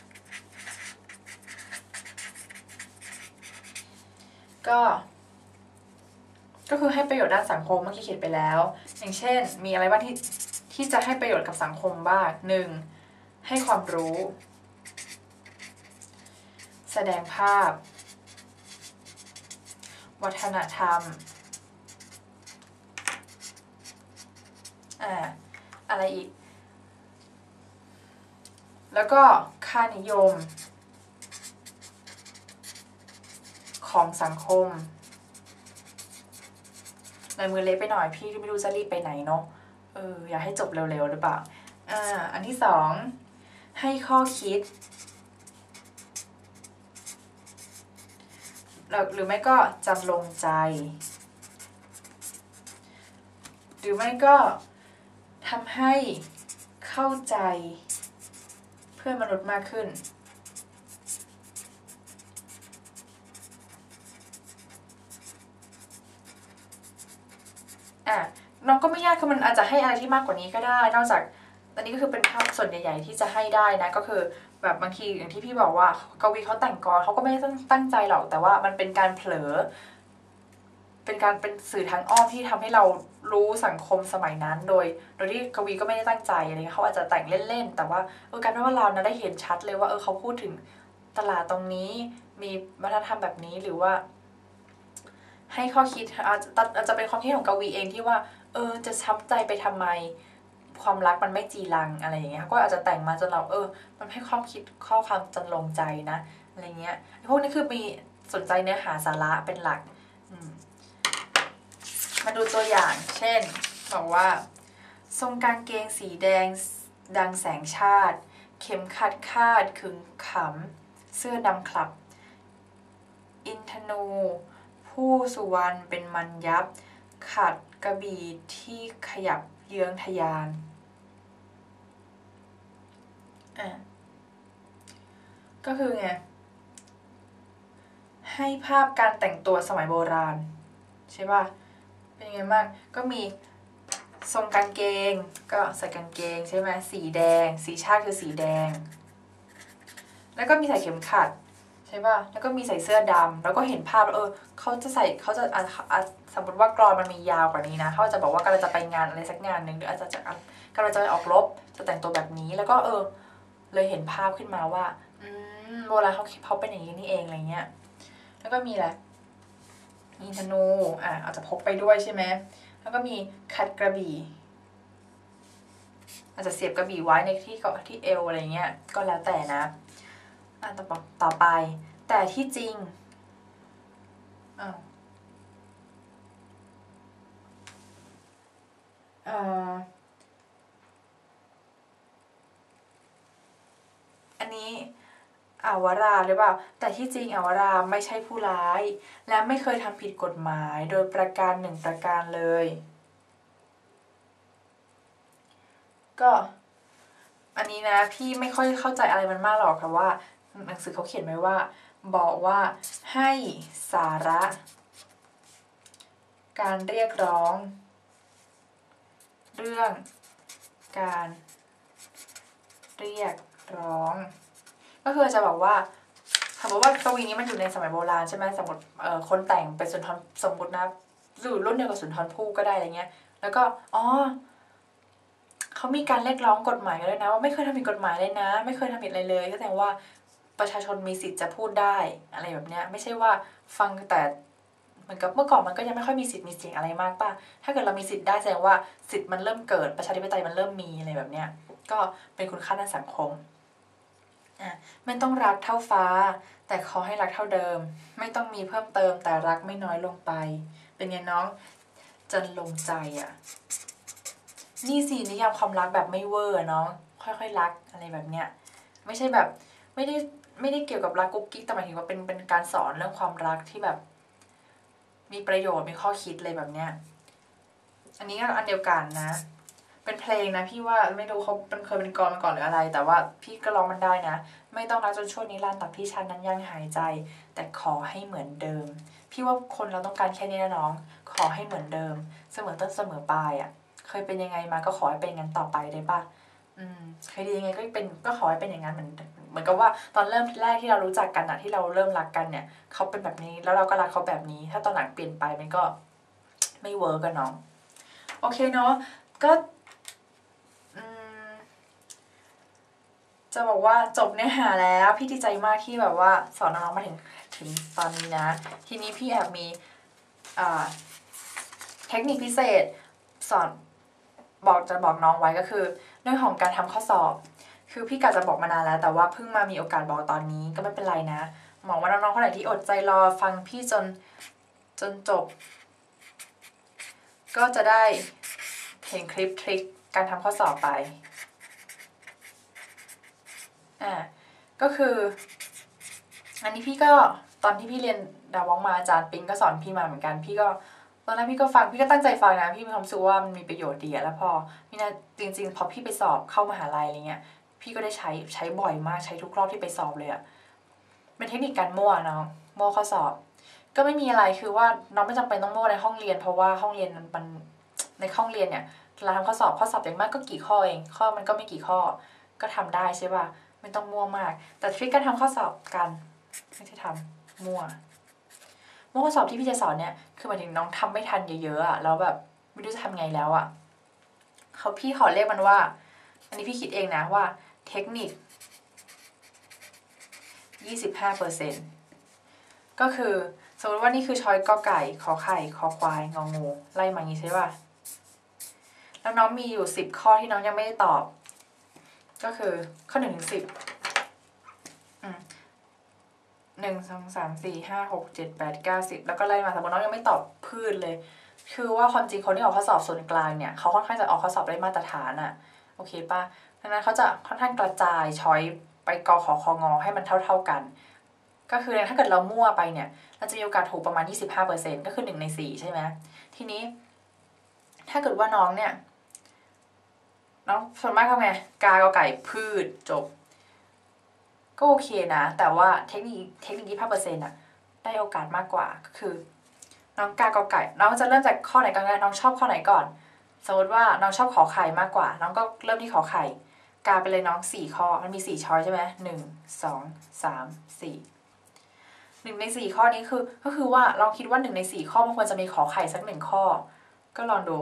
[SPEAKER 1] ก็คือให้ประโยชน์ด้านสังคมเมื่อกี้เขียนไปแล้วอย่างเช่นมีอะไรบ้างที่จะให้ประโยชน์กับสังคมบ้าง 1. ให้ความรู้แสดงภาพวัฒนธรรมอะไรอีกแล้วก็ค่านิยมของสังคมลายมือเล็กไปหน่อยพี่ไม่รู้จะรีบไปไหนเนาะอยากให้จบเร็วๆหรือเปล่าอันที่สองให้ข้อคิดหรือไม่ก็จำลงใจหรือไม่ก็ทำให้เข้าใจเพื่อนมนุษย์มากขึ้นน้องก็ไม่ยากคือมันอาจจะให้อะไรที่มากกว่านี้ก็ได้นอกจากอันนี้ก็คือเป็นภาพส่วนใหญ่ๆที่จะให้ได้นะก็คือแบบบางทีอย่างที่พี่บอกว่ากวีเขาแต่งกลอนเขาก็ไม่ได้ตั้งใจหรอกแต่ว่ามันเป็นการเผลอเป็นสื่อทางอ้อมที่ทำให้เรารู้สังคมสมัยนั้นโดยที่กวีก็ไม่ได้ตั้งใจอะไรเงี้ยเขาอาจจะแต่งเล่นๆแต่ว่าการว่าเรานะได้เห็นชัดเลยว่าเขาพูดถึงตลาดตรงนี้มีวัฒนธรรมแบบนี้หรือว่าให้ข้อคิดอาจจะเป็นความคิดของกวีเองที่ว่าจะช้ำใจไปทำไมความรักมันไม่จีรังอะไรอย่างเงี้ยก็อาจจะแต่งมาจนเรามันให้ความคิดข้อความจนลงใจนะอะไรเงี้ยพวกนี้คือมีสนใจเนื้อหาสาระเป็นหลักมาดูตัวอย่างเช่นบอกว่าทรงกางเกงสีแดงดังแสงชาติเข็มขัดคาดขึงขำเสื้อดำคลับอินทนูผู้สุวรรณเป็นมันยับขัดกระบี่ที่ขยับเยื้องทยานก็คือไงให้ภาพการแต่งตัวสมัยโบราณใช่ป่ะเป็นยังไงบ้างก็มีทรงกางเกงก็ใส่กางเกงใช่ไหมสีแดงสีชาติคือสีแดงแล้วก็มีใส่เข็มขัดใช่ป่ะแล้วก็มีใส่เสื้อดำแล้วก็เห็นภาพเขาจะสมมติว่ากลอนมันมียาวกว่านี้นะเขาจะบอกว่ากำลังจะไปงานอะไรสักงานหนึ่งหรืออาจจะกำลังจะไปออกรบจะแต่งตัวแบบนี้แล้วก็เลยเห็นภาพขึ้นมาว่าโบราณเขาเป็นอย่างนี้นี่เองอะไรเงี้ยแล้วก็มีอะไรมีธนูอาจจะพกไปด้วยใช่ไหมแล้วก็มีคัดกระบี่อาจจะเสียบกระบี่ไว้ในที่เอวอะไรเงี้ยก็แล้วแต่นะต่อไปแต่ที่จริงอันนี้อาวราหรือเปล่าแต่ที่จริงอาวราไม่ใช่ผู้ร้ายและไม่เคยทำผิดกฎหมายโดยประการหนึ่งประการเลยก็อันนี้นะพี่ไม่ค่อยเข้าใจอะไรมันมากหรอกค่ะว่าหนังสือเขาเขียนไว้ว่าบอกว่าให้สาระการเรียกร้องเรื่องการเรียกร้องก็คือจะบอกว่าสมมติว่ากวีนี้มันอยู่ในสมัยโบราณใช่ไหมสมมติคนแต่งเป็นสุนทรสมมตินะอยู่รุ่นเดียวกับสุนทรภู่ก็ได้อะไรเงี้ยแล้วก็เขามีการเรียกร้องกฎหมายกันเลยนะว่าไม่เคยทำผิดกฎหมายเลยนะไม่เคยทำผิดอะไรเลยก็แสดงว่าประชาชนมีสิทธิ์จะพูดได้อะไรแบบเนี้ยไม่ใช่ว่าฟังแต่เหมือนกับเมื่อก่อนมันก็ยังไม่ค่อยมีสิทธิ์มีเสียงอะไรมากป่ะถ้าเกิดเรามีสิทธิ์ได้แสดงว่าสิทธิ์มันเริ่มเกิดประชาธิปไตยมันเริ่มมีอะไรแบบเนี้ยก็เป็นคุณค่าทางสังคมไม่ต้องรักเท่าฟ้าแต่ขอให้รักเท่าเดิมไม่ต้องมีเพิ่มเติมแต่รักไม่น้อยลงไปเป็นไงน้องจันลงใจนี่สินิยามความรักแบบไม่เวอร์เนาะค่อยๆรักอะไรแบบเนี้ยไม่ใช่แบบไม่ได้เกี่ยวกับรักกุ๊กกิ๊กแต่หมายถึงว่าเป็นการสอนเรื่องความรักที่แบบมีประโยชน์มีข้อคิดอะไรแบบเนี้ยอันนี้ก็อันเดียวกันนะเป็นเพลงนะพี่ว่าไม่รู้เขาเคยเป็นกลอนมาก่อนหรืออะไรแต่ว่าพี่ก็ร้องมันได้นะไม่ต้องรักจนชั่วนิรันดร์ตักที่ฉันนั้นยังหายใจแต่ขอให้เหมือนเดิมพี่ว่าคนเราต้องการแค่นี้นะน้องขอให้เหมือนเดิมเสมอต้นเสมอปลายเคยเป็นยังไงมาก็ขอให้เป็นอย่างนั้นต่อไปได้ป่ะเคยดียังไงก็ขอให้เป็นอย่างนั้นเหมือนกับว่าตอนเริ่มแรกที่เรารู้จักกันที่เราเริ่มรักกันเนี่ยเขาเป็นแบบนี้แล้วเราก็รักเขาแบบนี้ถ้าตอนหลังเปลี่ยนไปมันก็ไม่เวิร์กกันเนาะโอเคเนาะก็จะบอกว่าจบเนื้อหาแล้วพี่ดีใจมากที่แบบว่าสอนน้องๆมาถึงตอนนี้นะทีนี้พี่แอบมีเทคนิคพิเศษสอนบอกน้องไว้ก็คือเรื่องของการทำข้อสอบคือพี่กะจะบอกมานานแล้วแต่ว่าเพิ่งมามีโอกาสบอกตอนนี้ก็ไม่เป็นไรนะหวังว่าน้องๆคนไหนที่อดใจรอฟังพี่จนจบก็จะได้เห็นคลิปทริคการทำข้อสอบไปก็คืออันนี้พี่ก็ตอนที่พี่เรียนดาวองมาอาจารย์ปิงก็สอนพี่มาเหมือนกันพี่ก็ตอนแรกพี่ก็ฟังพี่ก็ตั้งใจฟังนะพี่มีความรู้สึกว่ามันมีประโยชน์ดีแล้วพอพี่นะจริงๆพอพี่ไปสอบเข้ามหาลัยอะไรเงี้ยพี่ก็ได้ใช้บ่อยมากใช้ทุกรอบที่ไปสอบเลยอะเป็นเทคนิคการมั่วน้องมั่วข้อสอบก็ไม่มีอะไรคือว่าน้องไม่จำเป็นต้องมั่วในห้องเรียนเพราะว่าห้องเรียนมันในห้องเรียนเนี่ยเวลาทำข้อสอบอย่างมากก็กี่ข้อเองข้อมันก็ไม่กี่ข้อก็ทำได้ใช่ป่ะไม่ต้องมั่วมากแต่ทริคการทำข้อสอบกันไม่ใช่ทำมั่วข้อสอบที่พี่จะสอนเนี่ยคือหมายถึงน้องทำไม่ทันเยอะๆอะแล้วแบบไม่รู้จะทำไงแล้วอะพี่ขอเรียกมันว่าอันนี้พี่คิดเองนะว่าเทคนิค 25% ก็คือสมมติว่านี่คือช้อยกอไก่ขอไข่คอควายงองูไล่มาอย่างนี้ใช่ป่ะแล้วน้องมีอยู่10ข้อที่น้องยังไม่ได้ตอบก็คือข้อ1 ถึง 10 1 2 3 4 5 6 7 8 9 10แล้วก็ไล่มาสมมติน้องยังไม่ตอบพืชเลยคือว่าความจริงคนที่ออกข้อสอบส่วนกลางเนี่ยเขาค่อนข้างจะออกข้อสอบได้มาตรฐานอะโอเคป่ะดังนั้นเขาจะค่อนข้างกระจายช้อยไปกขคงให้มันเท่ากันก็คือถ้าเกิดเรามั่วไปเนี่ยเราจะมีโอกาสถูกประมาณ 25% ก็คือ1 ใน 4ใช่ไหมทีนี้ถ้าเกิดว่าน้องเนี่ยน้องส่วนมากทำไงกากอไก่พืชจบก็โอเคนะแต่ว่าเทคนิค 25% อะได้โอกาสมากกว่าก็คือน้องกากอไก่น้องจะเริ่มจากข้อไหนก่อนน้องชอบข้อไหนก่อนสมมติว่าน้องชอบขอไข่มากกว่าน้องก็เริ่มที่ขอไข่กาไปเลยน้อง4ข้อมันมี4ช้อยใช่ไหม1 2 3 4 1 ใน 4ข้อนี้ก็คือว่าเราคิดว่า1 ใน 4ข้อมันควรจะมีขอไข่สัก1ข้อก็ลองดู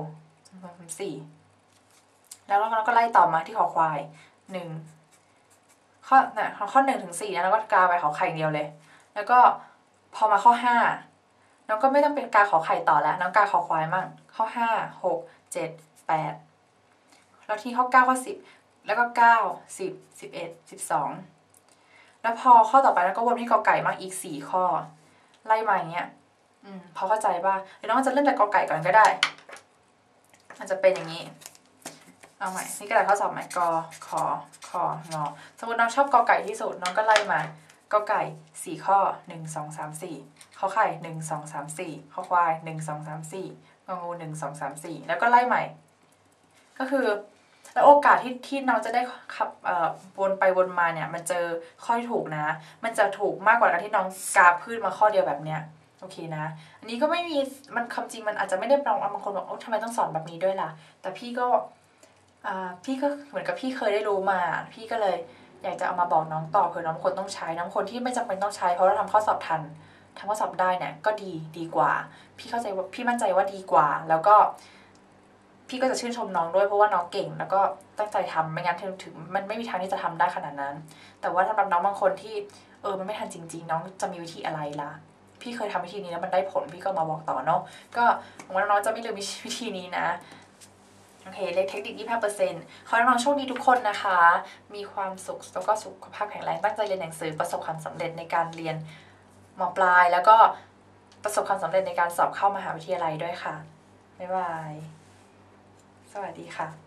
[SPEAKER 1] 4แล้วเราก็ไล่ต่อมาที่ขอควาย1ข้อ1 ถึง 4นะแล้วก็กาไปขอไข่เดียวเลยแล้วก็พอมาข้อ5น้องก็ไม่ต้องเป็นกาขอไข่ต่อแล้วน้องกาขอควายมั่งข้อ5 6 7 8แล้วที่ข้อ9ข้อ10แล้วก็9 10 11 12แล้วพอข้อต่อไปแล้วก็วนที่กอไก่มาอีก4ข้อไล่มาอย่างเงี้ยพอเข้าใจป่ะหรือน้องจะเริ่มจากกอไก่ก่อนก็ได้มันจะเป็นอย่างนี้เอาใหม่นี่กระดาษข้อสอบใหม่กขอคองอสมมติน้องชอบกอไก่ที่สุดน้องก็ไล่มากอไก่4ข้อ1 2 3 4ขอไข่1 2 3 4ขอควาย1 2 3 4งองู1 2 3 4แล้วก็ไล่ใหม่ก็คือแล้วโอกาสที่น้องจะได้ขับวนไปวนมาเนี่ยมันเจอข้อที่ถูกนะมันจะถูกมากกว่าการที่น้องกาพืชมาข้อเดียวแบบเนี้ยโอเคนะอันนี้ก็ไม่มีมันคำจริงมันอาจจะไม่ได้บางคนบอกทำไมต้องสอนแบบนี้ด้วยล่ะแต่พี่ก็เหมือนกับพี่เคยได้รู้มาพี่ก็เลยอยากจะเอามาบอกน้องต่อเผื่อน้องคนต้องใช้น้องคนที่ไม่จำเป็นต้องใช้เพราะเราทำข้อสอบทันทำข้อสอบได้เนี่ยก็ดีกว่าพี่เข้าใจว่าพี่มั่นใจว่าดีกว่าแล้วก็พี่ก็จะชื่นชมน้องด้วยเพราะว่าน้องเก่งแล้วก็ตั้งใจทำไม่งั้นถึงมันไม่มีทางที่จะทำได้ขนาดนั้นแต่ว่าสำหรับน้องบางคนที่มันไม่ทันจริงๆน้องจะมีวิธีอะไรล่ะพี่เคยทำวิธีนี้แล้วมันได้ผลพี่ก็มาบอกต่อเนาะก็หวังว่าน้องจะไม่ลืมวิธีนี้นะโอเคเลขเทคนิค 25% ขอให้น้องโชคดีทุกคนนะคะมีความสุขแล้วก็สุขภาพแข็งแรงตั้งใจเรียนหนังสือประสบความสำเร็จในการเรียนม.ปลายแล้วก็ประสบความสำเร็จในการสอบเข้ามหาวิทยาลัยด้วยค่ะบ๊ายบายสวัสดีค่ะ